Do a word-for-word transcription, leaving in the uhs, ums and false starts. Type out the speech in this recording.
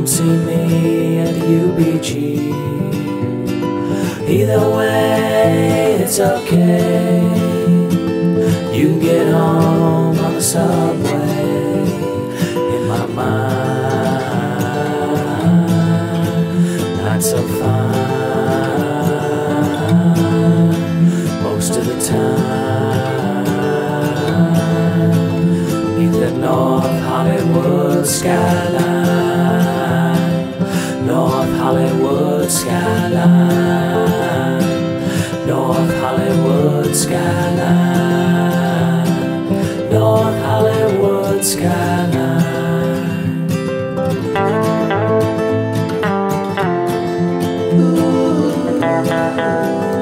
come see me at the U B G. Either way, it's okay. You can get home on the subway. In my mind, not so fine most of the time. Neath the North Hollywood skyline, North Hollywood skyline, North Hollywood skyline, North Hollywood skyline. Ooh.